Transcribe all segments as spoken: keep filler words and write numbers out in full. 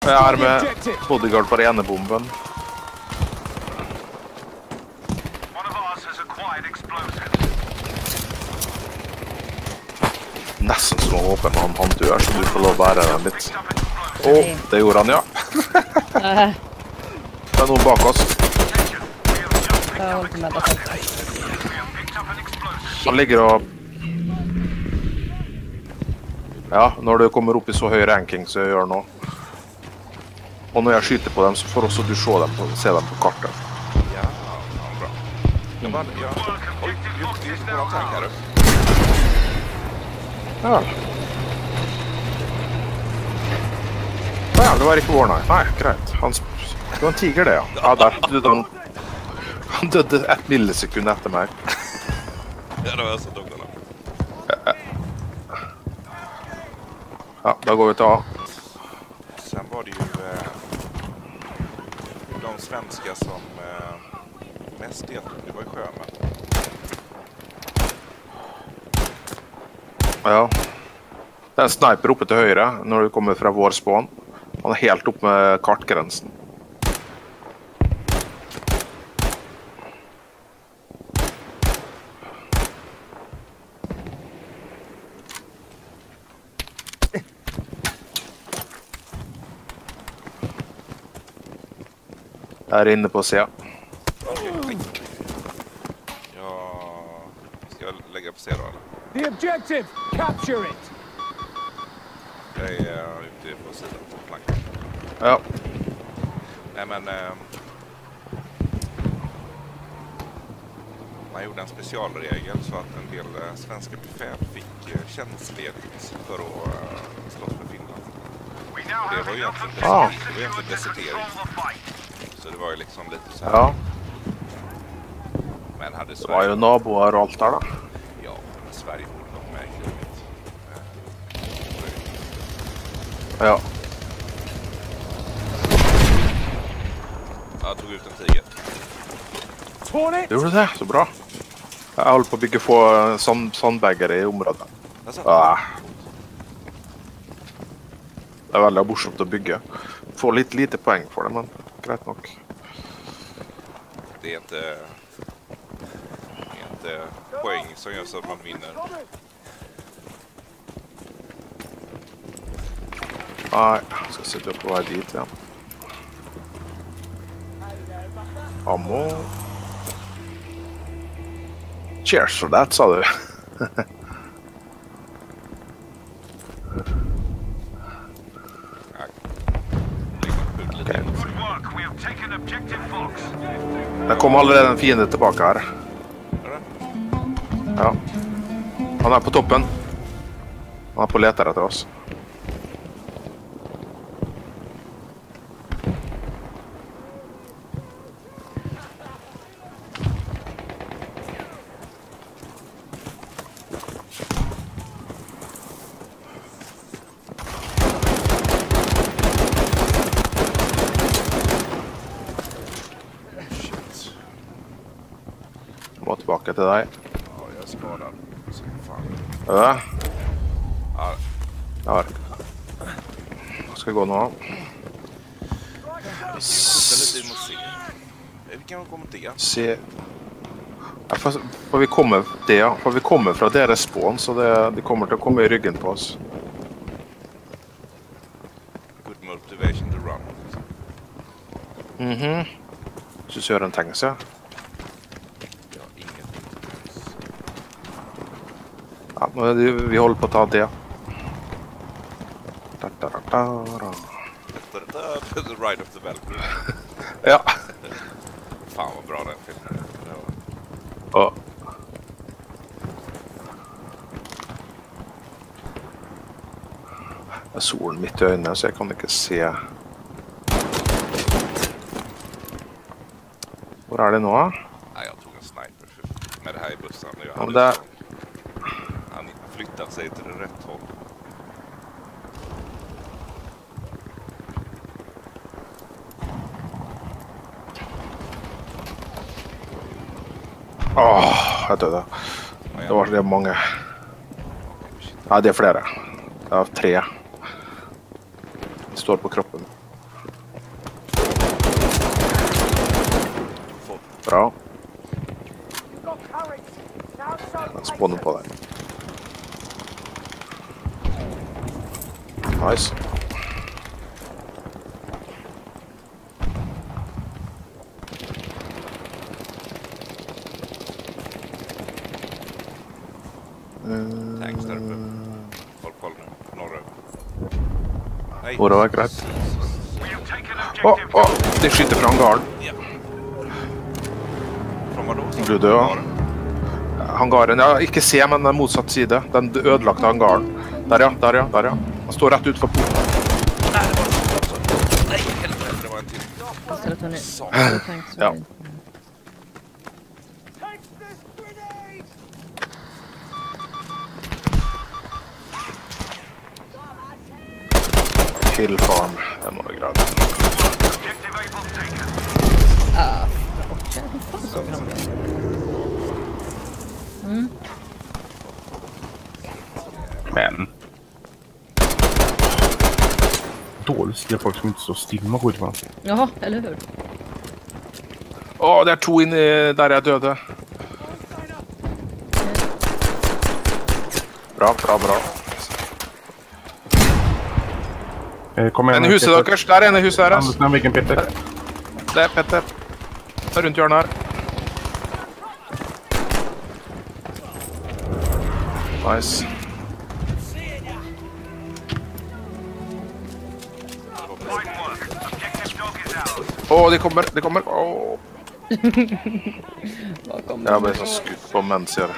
Jeg er med bodyguard på den ene bomben. Nesten så håper han, han dør, så du får lov å bære den litt. Åh, det gjorde han, ja. Det er noen bak oss. Han ligger og... Ja, når du kommer opp i så høy ranking som jeg gjør nå. Og når jeg skyter på dem, så får også du se dem på, se dem på kartet. Ja, ja, bra. Jeg bare, ja. Oi, just, just på en tank her. Ja. Ja, det var ikke vår, nei. Nei, greit. Han, det var en tiger det, ja. Ja, der. Du, han, han døde ett millisekund etter meg. Ja, det var så dumt. Ja, da går vi til A. Sen var det ju eh, de svenska som eh, mest deltog. Det var ju sjömän. Ja. Det er en sniper oppe til høyre når du kommer fra vår spawn. Han er helt opp med kartgrensen. Jeg er inne på C. Okay. Ja, ska jag lägga på C då eller? The objective, capture it. Jag är ute på sidan på planken. Ja. Nej men eh, man gjorde en specialregel så att en del eh, svenska befäl fick eh, tjänstledigt för att eh, slåss för Finland. Och det var ju egentligen, des Ah. det var egentligen desertering. Så det var ju liksom lite så här. Ja. Men hade Det var jo naboer og alt der da. Ja, men Sverige borde nog med i kriget. Ja. Jag tog ut en tiger. Torn it. Gjorde du det? Så bra. Jeg holder på å bygge få sand, sandbagger i området. Alltså, Ah. Det er veldig morsomt å bygge. Får litt lite poeng for det, men greit nok. det är inte, det är inte poäng som gör så att man vinner. Nei, jeg skal sitte på vei dit igjen. Ammo. Cheers for that, sa du. Okay. Det kom allerede en fiende tilbake her. Ja. Han er på toppen. Han er på leter etter oss. Må tilbake til deg. Ja, jag är skadad. Så fan. Ja. Ja, Ja. Hva skal gå nå? ställ lite mot C. Vi kan komma till det. Se. Ja, for, for vi kommer det, ja. For vi kommer fra deres spawn, så det, de kommer til å komme i ryggen på oss. Good motivation to run. Mhm. Så kjører en tenk seg. Ja, inget. Ja, men vi, vi holder på å ta det. Da, da, da, da, da. To the right of the Valkyrie. Ja. Fan vad bra den filmen. Det var... Og det er solen midt i øynene, så jeg kan ikke se. Hvor er det nå? Nej, jag tog en sniper för, med det här i bussen. Jag Ja, men hade det... så- Han flyttat sig till det rätt håll. Åh, jeg døde. Det var det mange. Ja, det er flere. Det er tre. De står på kroppen. Bra. Han spånar på dig. Nice. Mm. Tanks där uppe. Håll koll nu. Norröver. Nej. Våra var rätt. Åh, oh, oh, det skjuter från hangaren. Ja. Från vadå? Du dör. Hangaren, ja, ikke se, men den motsatt side. Den ødelagte hangaren. Der ja, der ja, der ja. Han står rett ut for porten. Nej, det var det också. Nej, helvete, det var en till. Istället tar ni... Så. Ja. Kill farm. Den var grad. Ah, okej. Så kan det bli. Mm. Men. Dåligt ser folk som inte står still med skjutman. Jaha, eller hur? Åh, det er to inni der jeg døde. Bra, bra, bra. Eh, kom igen. En i huset deres. Der er en i huset deres. Anders, den väggen, Peter. Det er Petter. Det er rundt hjørnet her. Nice. Åh, oh, de kommer, de kommer. Åh. Oh. Vad kommer Jeg ble så skutt på mens jeg...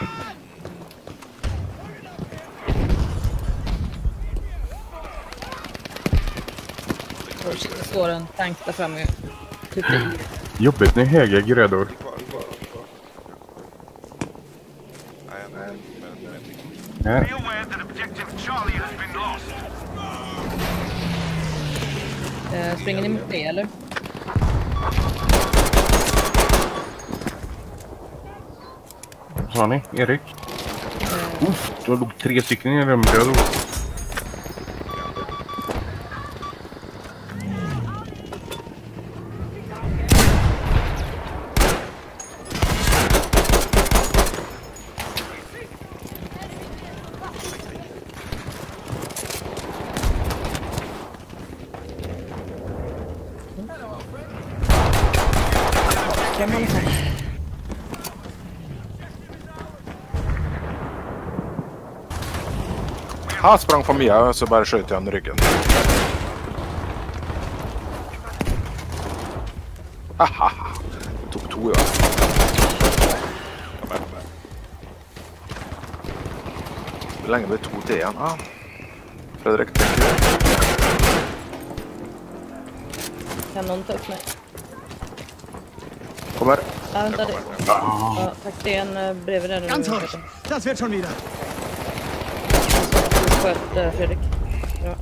Det står en tank där framme. Typ i. Jobbigt med höga grödor. Nej, nej, men... Ja. Eh, springer ni mot det, eller? Vad sa ni? Erik? Uff, det låg tre stycken i rummet. Jag dog. Kan man liksom... Han sprang på mig och så bara sköt jag han i ryggen. Haha. Tog to, ja. Hur länge blir det to till igen? Ah. Fredrik, tänker du? Kan någon ta upp mig? Kommer. Ja, vänta. Det... Ja, tack. Det är en uh, bredvid där nu. Ganz ruhig. Das wird schon wieder. Sköt uh, Fredrik. Bra.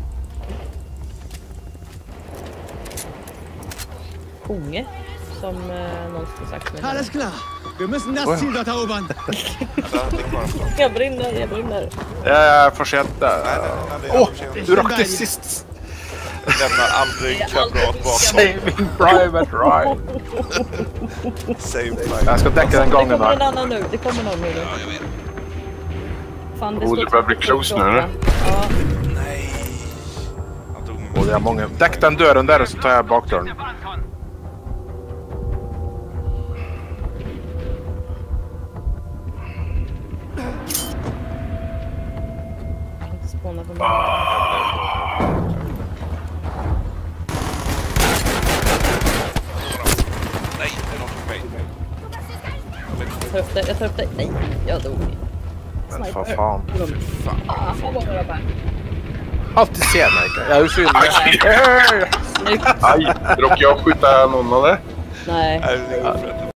Unge, som uh, någon skulle sagt mig. Alles klar. Wir müssen das Ziel dort erobern. Jag brinner, jag brinner. Jag är för sent där. Nej, nej, nej, Åh, du rakte sist. Lämnar aldrig kamrat bakom. Saving Private Ryan. Save life. Jag ska däcka den gången Det kommer en här. annan nu, det kommer någon nu. Ja, jag vet. Fan, det Oh, står det börjar bli close nu, eller? Ja, Nej. Han tog mig. Och det är många. Däck den dörren där så tar jag bakdörren. inte spåna på mig. Nej, det är någon på mig. Jag tar upp dig, jag tar upp dig. Nej, jag dog. Men för fan. Ah, vad var det bara? Alltid sen, Mike. Jag är usynlig. Snyggt. Aj, råkade jag skjuta någon av det? Nej. Nej, det är ofrätt.